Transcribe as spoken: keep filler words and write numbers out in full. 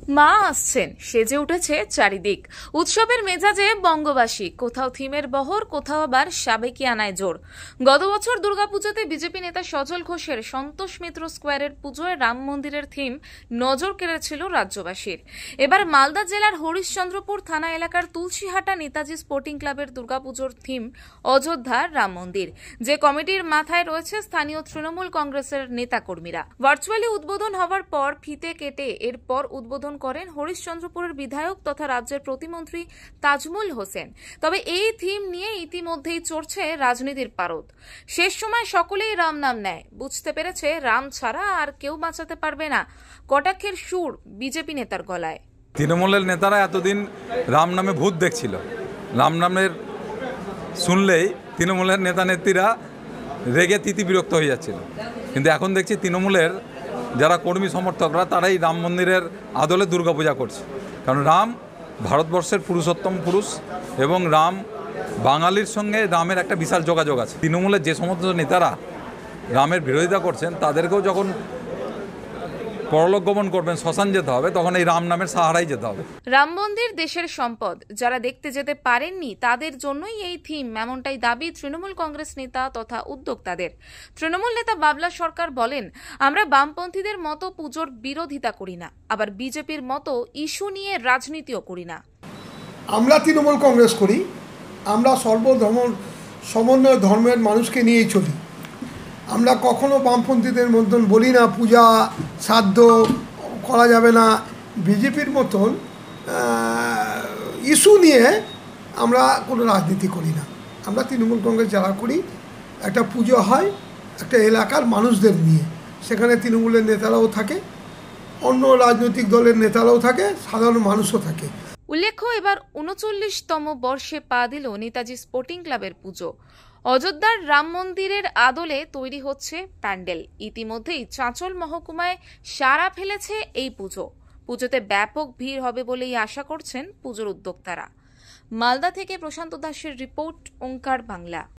মা আসছেন, সেজে উঠেছে চারিদিক। উৎসবের মেজাজে বঙ্গবাসী, কোথাও থিমের বহর, কোথাও আবার সাবেকিয়ানায় জোর। গত বছর দুর্গাপুজোতে বিজেপি নেতা সজল ঘোষের সন্তোষ মিত্র স্কোয়ারের পুজোয় রাম মন্দিরের থিম নজর কেড়েছিল রাজ্যবাসীর। এবার মালদা জেলার হরিশ্চন্দ্রপুর থানা এলাকার তুলসীহাটা নেতাজি স্পোর্টিং ক্লাবের দুর্গাপুজোর থিম অযোধ্যার রাম মন্দির, যে কমিটির মাথায় রয়েছে স্থানীয় তৃণমূল কংগ্রেসের নেতাকর্মীরা। ভার্চুয়ালি উদ্বোধন হওয়ার পর ফিতে কেটে এরপর উদ্বোধন করেন হরিশ্চন্দ্রপুরের বিধায়ক তথা রাজ্যের প্রতিমন্ত্রী তাজমুল হোসেন। তবে এই থিম নিয়ে ইতিমধ্যেই চড়ছে রাজনীতির পারদ। শেষ সময় সকলেই রাম নাম নেয়, বুঝতে পেরেছে রাম ছাড়া আর কেউ বাঁচাতে পারবে না। কটাক্ষের সুর বিজেপি নেতার গলায়। তৃণমূলের নেতারা এতদিন রাম নামে ভূত দেখছিল, রাম নামের শুনলেই তৃণমূলের নেতা নেত্রীরা রেগে তিতি বিরক্ত হয়ে যাচ্ছিল, কিন্তু এখন দেখছি তৃণমূলের যারা কর্মী সমর্থকরা তারাই রাম মন্দিরের আদলে দুর্গাপূজা করছে। কারণ রাম ভারতবর্ষের পুরুষোত্তম পুরুষ এবং রাম বাঙালির সঙ্গে রামের একটা বিশাল যোগাযোগ আছে। তৃণমূলের যে সমস্ত নেতারা রামের বিরোধিতা করছেন তাদেরকেও যখন পরলোক গমন করবেন, শ্মশান যেতে হবে, তখন এই রাম নামের সাহারাই যেতে হবে। রাম মন্দির দেশের সম্পদ, যারা দেখতে যেতে পারেননি তাদের জন্যই এই থিম, এমনটাই দাবি তৃণমূল কংগ্রেস নেতা তথা উদ্যোক্তাদের। তৃণমূল নেতা বাবলা সরকার বলেন, আমরা বামপন্থীদের মতো পুজোর বিরোধিতা করি না, আবার বিজেপির মতো ইস্যু নিয়ে রাজনীতিও করি না। আমরা তৃণমূল কংগ্রেস করি, আমরা সর্বধর্ম সমন্বয় ধর্মের মানুষকে নিয়েই চলি। আমরা কখনো বামপন্থীদের মতন বলি না পূজা শ্রাদ্ধ করা যাবে না। বিজেপির মতন ইস্যু নিয়ে আমরা কোনো রাজনীতি করি না। আমরা তৃণমূল কংগ্রেস যারা করি, একটা পুজো হয় একটা এলাকার মানুষদের নিয়ে, সেখানে তৃণমূলের নেতারাও থাকে, অন্য রাজনৈতিক দলের নেতারাও থাকে, সাধারণ মানুষও থাকে। উল্লেখ্য, এবার উনচল্লিশতম বর্ষে পা দিল নেতাজি স্পোর্টিং ক্লাবের পুজো। অযোধ্যার রাম মন্দিরের আদলে তৈরি হচ্ছে প্যান্ডেল। ইতিমধ্যেই চাঁচল মহকুমায় সাড়া ফেলেছে এই পুজো। পুজোতে ব্যাপক ভিড় হবে বলেই আশা করছেন পুজোর উদ্যোক্তারা। মালদা থেকে প্রশান্ত দাসের রিপোর্ট, ওঙ্কার বাংলা।